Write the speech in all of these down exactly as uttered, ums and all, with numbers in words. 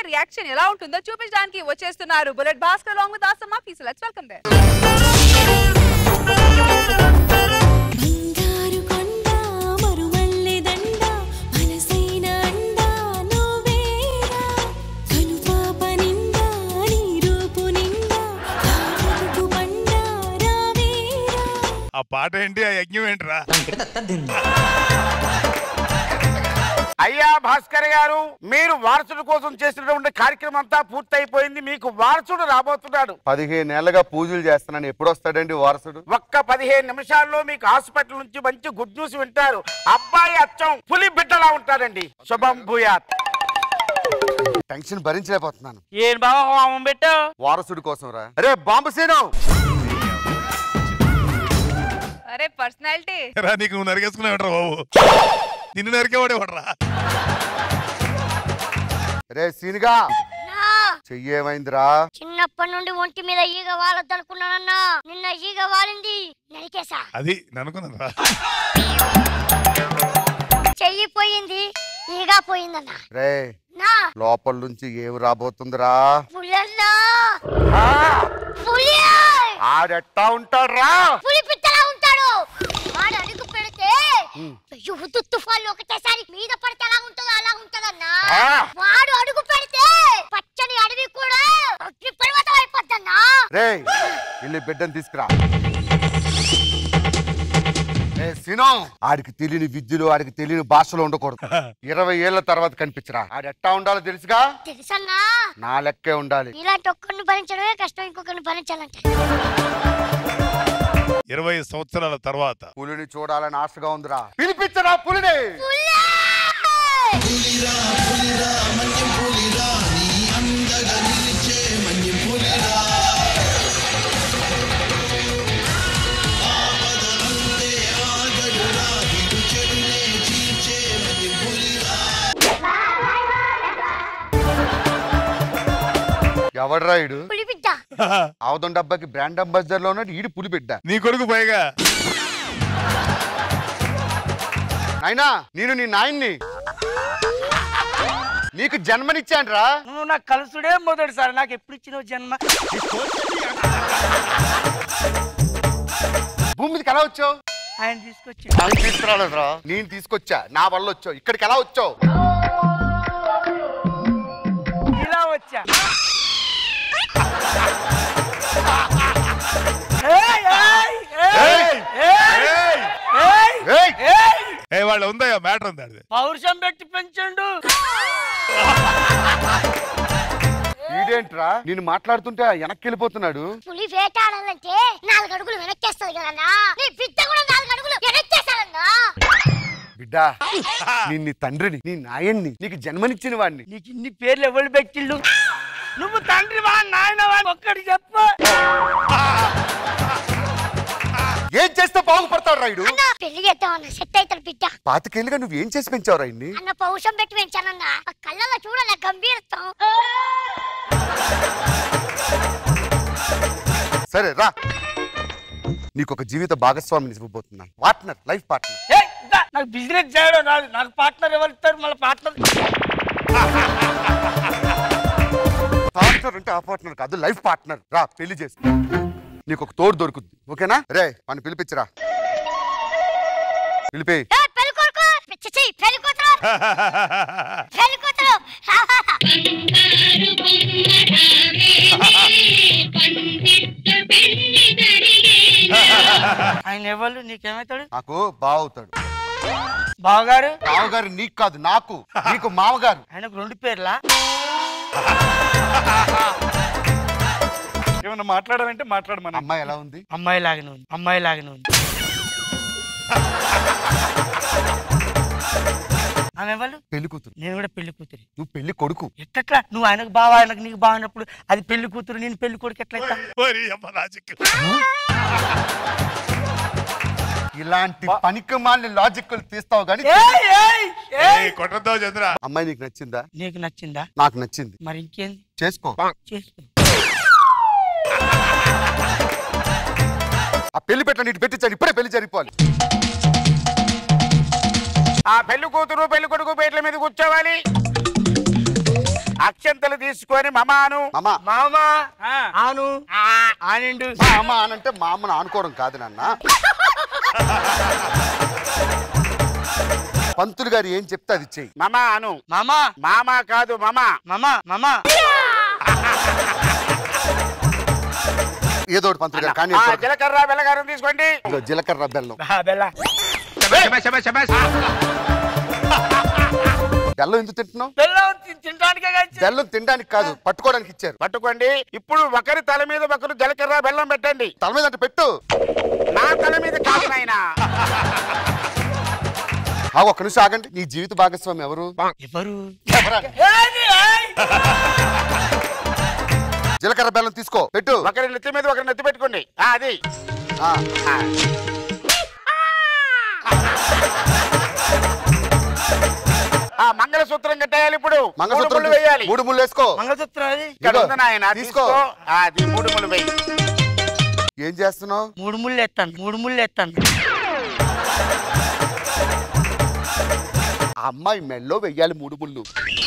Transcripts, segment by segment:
Reaction ఎలా ఉంటుందో చూపించడానికి వచ్చేస్తున్నారు bullet Bhaskar along with Chammak. Please let's welcome them. ఆ పాట ఏంటి ఆ యజ్ఞం ఏంట్రా అయ్యా భాస్కర్ గారు మీరు వారసుడు కోసం చేసినటువంటి కార్యక్రమం అంతా పూర్తయిపోయింది మీకు వారసుడు రాబోతున్నాడు పదిహేనేళ్లుగా పూజలు చేస్తున్నాను ఎప్పుడు వస్తాడండి వారసుడు ఒక్క పదిహేను నిమిషాల్లో మీకు హాస్పిటల్ నుంచి మంచి గుడ్ న్యూస్ వింటారు అబ్బాయి అచ్చం పులి బిడ్డలా ఉంటాడండి శుభం భూయాత్ టెన్షన్ భరించలేకపోతున్నాను ఏం బాబా హోమం పెట్టావు వారసుడు కోసం రా అరే బాంబు సీను అరే పర్సనాలిటీ రా నీకు నువ్వు నరికేసుకున్నావుట్రా బాబు నిన్ను నరికేవాడే వాడరా రే సీనుగా చెయ్యేమైందిరా చిన్నప్పటి నుండి ఒంటి మీద ఈగ వాలద్దనుకున్నానన్నా నిన్న ఈగ వాలింది నరికేసా అది ననుకున్నారా చెయ్యి పోయింది ఈగ పోయిందన్నా రే నా లోపల నుంచి ఏమి రాబోతుందిరా పులన్నా పులి ఆడెట్టా ఉంటాడ్రా పులి పిట్టలా ఉంటాడు వాడు అడుగు పెడితే యుద్ధ తుఫాన్లు ఒకటేసారి మీద పడితే ఎలా ఉంటుందో అలా ఉంటదన్నా వాడు అడుగు పెడితే పచ్చని అడవి కూడా అగ్ని పర్వతం అయిపోద్దన్నా రే ఇల్లు బిడ్డను తీసుకురా ఏ సీను ఆడికి తెలియని విద్యలో ఆడికి తెలియని భాషలో ఉండకూడదు ఇరవై ఏళ్ల తర్వాత కనిపించరా ఆడు ఎట్టా ఉండాలో తెలుసుగా తెలుసన్నా నా లెక్కే ఉండాలి ఇలాంటి ఒక్కరిని భరించడమే కష్టం ఇంకొకరిని భరించాలంటే ఇరవై సంవత్సరాల తర్వాత పులిని చూడాలని ఆశగా ఉందిరా పిలిపించరా పులిని ఎవడ్రా ఈడు పులిబిడ్డ అవదం డబ్బాకి బ్రాండ్ అంబాసిడర్ లో ఉన్నాడు ఈడు పులిబిడ్డ నీ కొడుకు పైగా నాయనా నేను నీ నాయన్ని నీకు జన్మనిచ్చానురా నువ్వు నాకు కలుసుడే మొదటిసారి నాకు ఎప్పుడు ఇచ్చినావు జన్మ భూమి మీదకి ఎలా వచ్చావు ఆయన తీసుకొచ్చి ఆయన తీసుకురాలేదురా నేను తీసుకొచ్చా నా వల్ల వచ్చావు ఇక్కడికి ఎలా వచ్చావు ఇలా వచ్చా వాళ్ళు ఉందా మ్యాటర్ ఉందా పౌరుషం పెట్టి పెంచండు ఈడేంట్రా నేను మాట్లాడుతుంటే వెనక్కి వెళ్ళిపోతున్నాడు పులి వేటాడాలంటే నాలుగు అడుగులు వెనక్కేస్తుంది కదన్నా నీ బిడ్డ కూడా నాలుగు అడుగులు వెనక్కేస్తాడన్నా బిడ్డ నేను నీ తండ్రిని నీ నాయన్ని నీకు జన్మనిచ్చిన వాడిని నీకు ఇన్ని పేర్లు ఎవరు పెట్టిళ్ళు నువ్వు తండ్రి వా నాయన వా ఒక్కడి చెప్పు ఏం చేస్తే బాగుపడతాడు రాయుడు పెళ్లి చేద్దామన్నా సెట్ అవుతాడు బిడ్డ పాతికేళ్ళుగా నువ్వు ఏం చేసి పెంచావు రాయుడిని అన్న పౌరుషం పెట్టి పెంచానన్నా కళ్ళలో చూడాల గంభీరత్వం సరే రా నీకు ఒక జీవిత భాగస్వామిని ఇవ్వబోతున్నాను పార్ట్నర్ లైఫ్ పార్ట్నర్ నాకు బిజినెస్ చేయడం రాదు నాకు పార్ట్నర్ ఎవరు ఇస్తారు మళ్ళీ పార్ట్నర్ పార్ట్నర్ అంటే ఆ పార్ట్నర్ కాదు లైఫ్ పార్ట్నర్ రా పెళ్లి చేసి నీకు ఒక తోడు దొరుకుద్ది ఓకేనా రే మన పిలిపించరా పిలిపి ఆయన ఎవరు నీకేమవుతాడు నాకు బావవుతాడు బావగారు బావగారు నీకు కాదు నాకు నీకు మామగారు ఆయనకు రెండు పేర్లా ఏమన్నా మాట్లాడాలంటే మాట్లాడమని అమ్మాయి ఎలా ఉంది అమ్మాయి లాగానే ఉంది అమ్మాయి లాగానే ఉంది ఆమె ఎవరు పెళ్లి కూతురు నేను కూడా పెళ్లి కూతురు నువ్వు పెళ్లి కొడుకు ఎట్లా నువ్వు ఆయనకు బావా ఆయనకు నీకు బాగున్నప్పుడు అది పెళ్లి కూతురు నేను పెళ్లి కొడుకు ఎట్లయితా ఇలాంటి పనికి మాలిన లాజిక్ తీస్తావు గానీ కొట్టద్దావు చంద్ర అమ్మాయి నీకు నచ్చిందా నీకు నచ్చిందా నాకు నచ్చింది మరి ఇంకేంది చేసుకో చేసుకో ఆ పెళ్లి పెట్ట నీటి పెట్టించాను ఇప్పుడే పెళ్లి జరిగిపోవాలి ఆ పెళ్లి కూతురు పెళ్లి కొడుకు పేట్ల మీద కూర్చోవాలి అక్షంతలు తీసుకొని మమాను మామ మామ ఆను ఆనిండు మామ అనంటే మా అమ్మను ఆనుకోవడం కాదు నాన్న. పంతులు గారు ఏం చెప్తే అది చెయ్యి. మమా అను. మామా మామా కాదు మమా. మామా మామా ఏదో ఒకటి పంతులు గారు కానీ జీలకర్ర బెల్లగారం తీసుకోండి. జీలకర్ర బెల్లం. బెల్ల బెల్లం ఎందుకు తింటున్నావు? బెల్లం తినడానికే బెల్లం తినడానికి కాదు, పట్టుకోవడానికి ఇచ్చారు. పట్టుకోండి. ఇప్పుడు ఒకరి తల మీద ఒకరు జీలకర్ర బెల్లం పెట్టండి. తల మీద అంటే పెట్టు. నా తల మీద కాదు నాయనా. ఒక్క నిమిషం ఆగండి. నీ జీవిత భాగస్వామి ఎవరు? ఎవరు? జీలకర్ర బెల్లం తీసుకో, పెట్టు. ఒకరి నెత్తి మీద ఒకరి నెత్తి పెట్టుకోండి. అది మంగళసూత్రం కట్టేయాలి. ఇప్పుడు మంగళసూత్రం వేయాలి. మూడు ముళ్ళు వేసుకో. మంగళసూత్రం అది ఇక్కడ ఉంది నాయన, తీసుకో. అది మూడు ముళ్ళు వేయి. ఏం చేస్తున్నావు? మూడు ముళ్ళు ఎత్తాను, మూడు ముళ్ళు ఎత్తాను. అమ్మాయి మెల్లో వెయ్యాలి మూడు ముళ్ళు.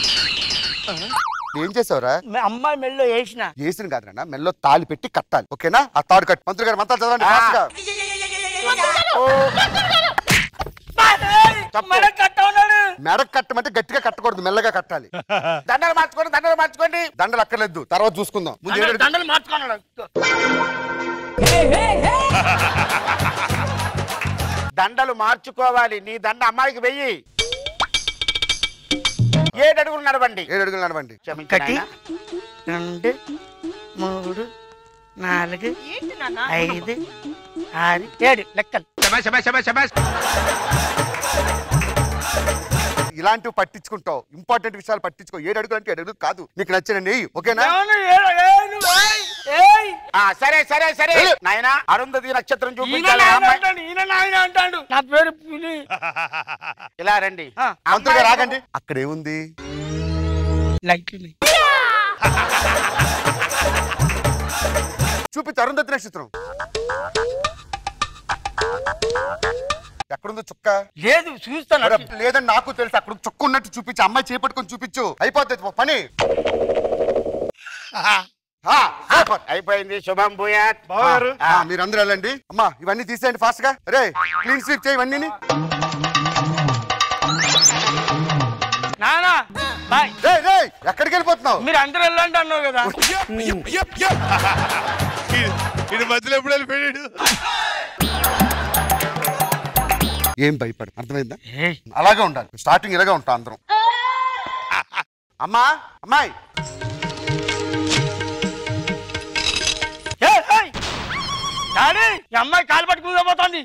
ఏం చేసావురా? అమ్మాయి మెల్లో వేసిన వేసిన కాదు నాన్న, మెల్లో తాళి పెట్టి కట్టాలి. ఓకేనా? ఆ తాడు కట్టు. మంత్రి గారు మంత్రాలు చదవండి. మెడకు కట్టమంటే గట్టిగా కట్టకూడదు, మెల్లగా కట్టాలి. దండలు మార్చుకోండి, దండలు మార్చుకోండి. దండలు అక్కర్లేదు, తర్వాత చూసుకుందాం. ముందు దండలు మార్చుకోండి. దండలు మార్చుకోవాలి. నీ దండ అమ్మాయికి వెయ్యి. ఏడు అడుగులు నడవండి. ఏడు అడుగులు నడవండి. ఒకటి రెండు మూడు నాలుగు ఐదు ఆరు ఏడు లెక్కలు. ఇలాంటివి పట్టించుకుంటావు, ఇంపార్టెంట్ విషయాలు పట్టించుకో. ఏడు అడుగులు అంటే ఏడు అడుగులు కాదు. నీకు నచ్చిన నెయ్యి. ఓకేనా? సరే సరే సరే నాయన. అరుంధతి నక్షత్రం చూపించాలి. అంటాడు నా పేరు ఇలా రండి. అంతగా రాగండి. అక్కడ ఏముంది? లైట్లు చూపించు. అరుంధతి నక్షత్రం ఎక్కడుందో చుక్క లేదు, చూస్తాను. లేదని నాకు తెలుసు. అక్కడ చుక్క ఉన్నట్టు చూపించు. అమ్మాయి చేపట్టుకొని చూపించు. అయిపోతుంది పని. అయిపోయింది. శుభం భూయాత్. మీరందరూ వెళ్ళండి. అమ్మా ఇవన్నీ తీసేయండి ఫాస్ట్ గా. రే క్లీన్ స్వీప్ చేయి ఇవన్నీ. నానా బాయ్. ఎక్కడికి వెళ్ళిపోతున్నావు? మీరు అందరూ వెళ్ళండి అన్నావు కదా. ఇది మధ్యలో ఎప్పుడు వెళ్ళిపోయాడు? ఏం భయపడు, అర్థమైందా? అలాగే ఉండాలి. స్టార్టింగ్ ఇలాగే ఉంటాం అందరం. అమ్మా అమ్మాయి అమ్మాయి కాలు పట్టుకుని పోతుంది.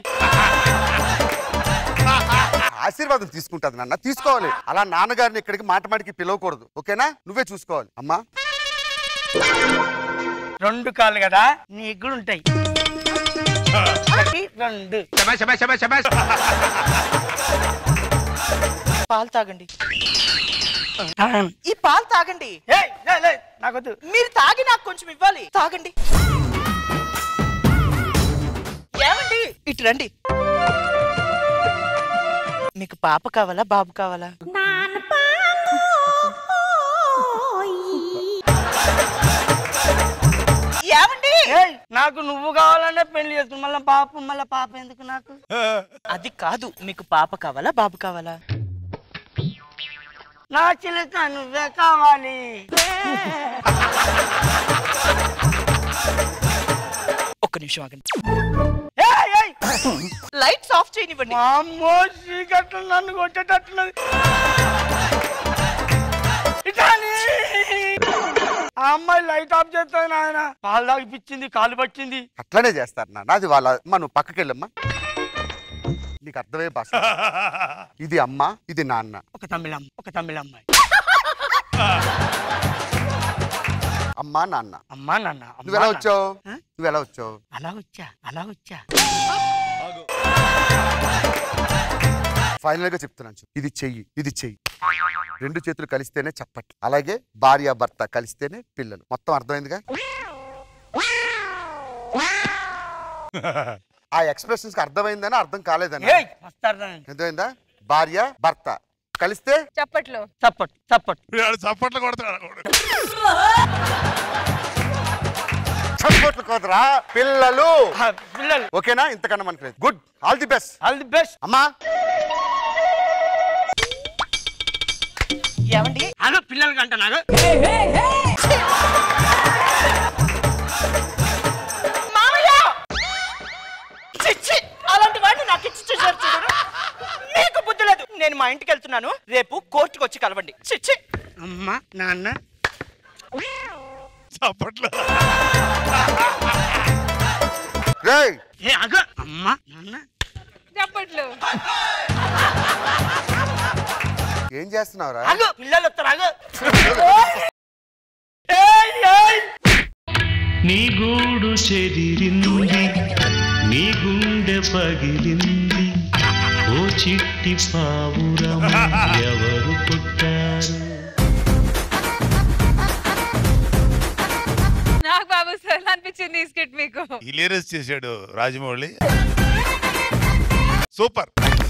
ఆశీర్వాదం తీసుకుంటుంది నాన్న, తీసుకోవాలి. అలా నాన్నగారిని ఇక్కడికి మాట మాటికి పిలవకూడదు. ఓకేనా? నువ్వే చూసుకోవాలి. అమ్మా రెండు కాళ్ళు కదా, నీకు కూడా ఉంటాయి. రెండు పాలు తాగండి. ఈ పాలు తాగండి. నాకొద్దు. మీరు తాగి నాకు కొంచెం ఇవ్వాలి. తాగండి. ఏమండి ఇటు రండి. మీకు పాప కావాలా బాబు కావాలా? ఏమండి నాకు నువ్వు కావాలనే పెళ్లి చేస్తుంది. మళ్ళీ పాప మళ్ళీ పాప ఎందుకు నాకు? అది కాదు, మీకు పాప కావాలా బాబు కావాలా? నా చిలక నువ్వే కావాలి. ఒక్క నిమిషం ఆగండి. లైట్స్ ఆఫ్ చేయనివ్వండి. అమ్మో చీకట్లు నన్ను కొట్టేటట్టున్నది. ఆ అమ్మాయి లైట్ ఆఫ్ చేస్తాను నాయన. పాలు తాగిపించింది, కాలు పట్టింది. అట్లానే చేస్తారు నాన్న. అది వాళ్ళ అమ్మ. నువ్వు పక్కకి వెళ్ళమ్మా. నీకు అర్థమే భాష. ఇది అమ్మ, ఇది నాన్న. ఒక తమిళమ్మ, ఒక తమిళమ్మాయి. అమ్మా నాన్న. అమ్మా నాన్న. నువ్వు ఎలా వచ్చావు? నువ్వు ఎలా వచ్చావు? అలా వచ్చా, అలా వచ్చా. ఫైనల్ గా చెప్తున్నాను, ఇది చెయ్యి, ఇది చెయ్యి. రెండు చేతులు కలిస్తేనే చప్పట్లు. అలాగే భార్య భర్త కలిస్తేనే పిల్లలు. మొత్తం అర్థమైందిగా? ఆ ఎక్స్ప్రెషన్స్ అర్థమైందని అర్థం కాలేదని. అర్థమైందా? భార్య భర్త కలిస్తే చప్పట్లు. చప్పట్ చప్పట్ చప్పట్లు కొడతాడు. చప్పట్లు కోదరా పిల్లలు. పిల్లలు ఓకేనా? ఇంతకన్నా మనకి లేదు. Good, all the best. All the best. అమ్మా ఏమండి అగ పిల్లలు కంట నాగ అలాంటి వాడిని నాకు ఇచ్చి చూసారు చూడరు. నీకు బుద్ధి లేదు. నేను మా ఇంటికి వెళ్తున్నాను, రేపు కోర్టుకు వచ్చి కలవండి. చిచ్చి అమ్మా నాన్న చప్పట్లు. రేయ్ ఏ అగ అమ్మా నాన్న చప్పట్లు. ఏం చేస్తున్నావురా? అగ పిల్లలు వస్తారు అగ. నీ గూడు చెదిరింది, నీ గుండె పగిలింది, ఓ చిట్టి పావురం ఎవరు పుట్టారు? నాకు బాబు సార్ అనిపించింది ఈ స్కిట్ మీకు. హిలేరియస్ చేశాడు రాజమౌళి. సూపర్.